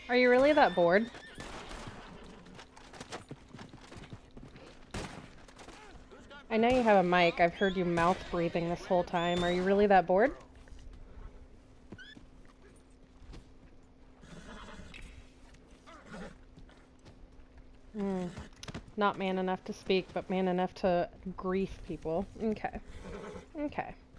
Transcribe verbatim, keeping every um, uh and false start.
Are you really that bored? I know you have a mic. I've heard you mouth breathing this whole time. Are you really that bored? Hmm. Not man enough to speak, but man enough to grief people. Okay. Okay.